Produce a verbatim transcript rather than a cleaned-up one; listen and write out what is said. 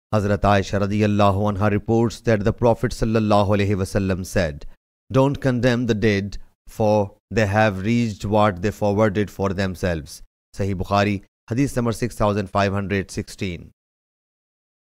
Hazrat Aisha radiyallahu anha reports that the Prophet sallallahu alaihi wasallam said, "Don't condemn the dead, for they have reached what they forwarded for themselves." Sahih Bukhari, Hadith number six thousand five hundred sixteen.